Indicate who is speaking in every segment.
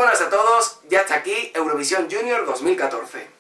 Speaker 1: buenas a todos, ya está aquí Eurovisión Junior 2014.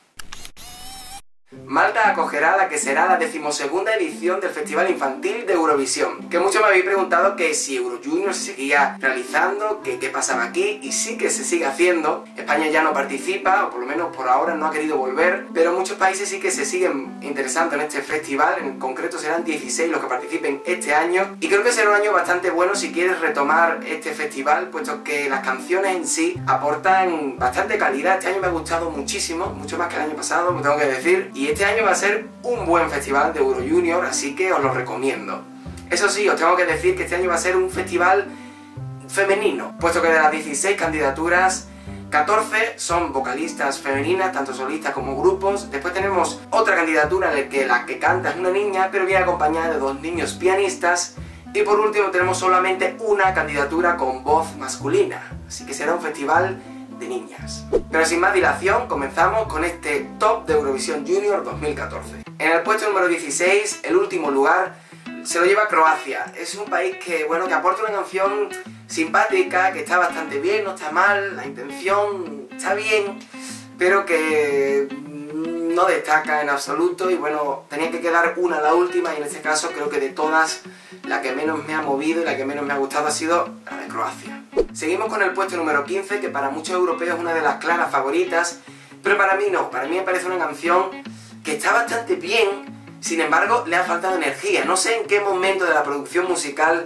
Speaker 1: Malta acogerá la que será la 12ª edición del Festival Infantil de Eurovisión, que muchos me habéis preguntado que si Euro Junior se seguía realizando, que qué pasaba aquí, y sí que se sigue haciendo. España ya no participa, o por lo menos por ahora no ha querido volver, pero muchos países sí que se siguen interesando en este festival. En concreto serán 16 los que participen este año, y creo que será un año bastante bueno si quieres retomar este festival, puesto que las canciones en sí aportan bastante calidad. Este año me ha gustado muchísimo, mucho más que el año pasado, me tengo que decir, y este año va a ser un buen festival de Euro Junior, así que os lo recomiendo. Eso sí, os tengo que decir que este año va a ser un festival femenino, puesto que de las 16 candidaturas, 14 son vocalistas femeninas, tanto solistas como grupos. Después tenemos otra candidatura en la que canta es una niña, pero viene acompañada de 2 niños pianistas. Y por último tenemos solamente una candidatura con voz masculina, así que será un festival de niñas. Pero sin más dilación, comenzamos con este top de Eurovisión Junior 2014. En el puesto número 16, el último lugar, se lo lleva Croacia. Es un país que, bueno, que aporta una canción simpática, que está bastante bien, no está mal, la intención está bien, pero que no destaca en absoluto. Y bueno, tenía que quedar una, la última, y en este caso creo que de todas, la que menos me ha movido y la que menos me ha gustado ha sido la de Croacia. Seguimos con el puesto número 15, que para muchos europeos es una de las claras favoritas, pero para mí no. Para mí me parece una canción que está bastante bien, sin embargo le ha faltado energía. No sé en qué momento de la producción musical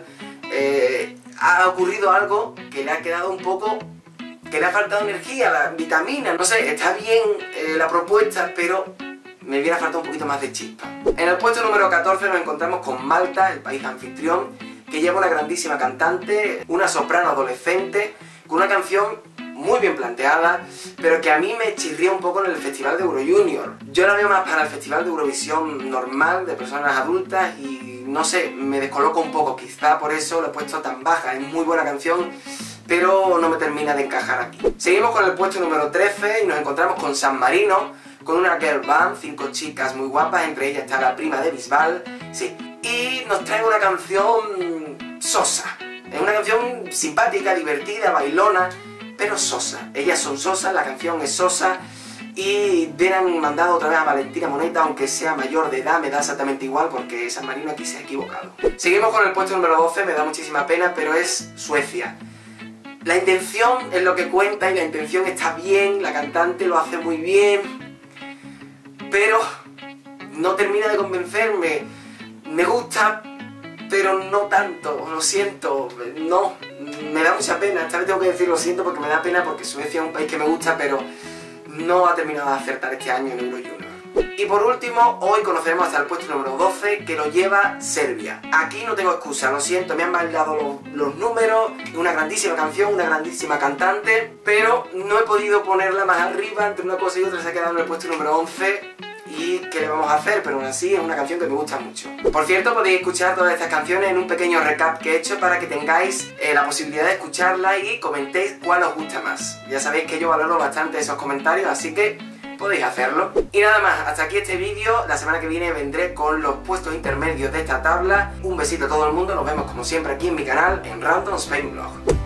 Speaker 1: ha ocurrido algo que le ha quedado un poco, que le ha faltado energía, la vitamina, no sé, está bien la propuesta, pero me hubiera faltado un poquito más de chispa. En el puesto número 14 nos encontramos con Malta, el país anfitrión, que lleva una grandísima cantante, una soprano adolescente, con una canción muy bien planteada, pero que a mí me chirría un poco en el Festival de Euro Junior. Yo la veo más para el Festival de Eurovisión normal, de personas adultas, y no sé, me descoloco un poco, quizá por eso lo he puesto tan baja. Es muy buena canción, pero no me termina de encajar aquí. Seguimos con el puesto número 13 y nos encontramos con San Marino, con una girl band, 5 chicas muy guapas, entre ellas está la prima de Bisbal, sí, y nos trae una canción sosa. Es una canción simpática, divertida, bailona, pero sosa. Ellas son sosas, la canción es sosa, y hubieran mandado otra vez a Valentina Moneta, aunque sea mayor de edad, me da exactamente igual, porque San Marino aquí se ha equivocado. Seguimos con el puesto número 12, me da muchísima pena, pero es Suecia. La intención es lo que cuenta, y la intención está bien, la cantante lo hace muy bien, pero no termina de convencerme. Me gusta, pero no tanto, lo siento, no, me da mucha pena. Esta vez tengo que decir lo siento porque me da pena, porque Suecia es un país que me gusta, pero no ha terminado de acertar este año en Euro Junior. Y por último, hoy conoceremos hasta el puesto número 12, que lo lleva Serbia. Aquí no tengo excusa, lo siento, me han bailado los números, una grandísima canción, una grandísima cantante, pero no he podido ponerla más arriba. Entre una cosa y otra se ha quedado en el puesto número 11. ¿Y qué le vamos a hacer? Pero aún así es una canción que me gusta mucho. Por cierto, podéis escuchar todas estas canciones en un pequeño recap que he hecho para que tengáis la posibilidad de escucharla y comentéis cuál os gusta más. Ya sabéis que yo valoro bastante esos comentarios, así que podéis hacerlo. Y nada más, hasta aquí este vídeo. La semana que viene vendré con los puestos intermedios de esta tabla. Un besito a todo el mundo, nos vemos como siempre aquí en mi canal, en Random Spain Vlog.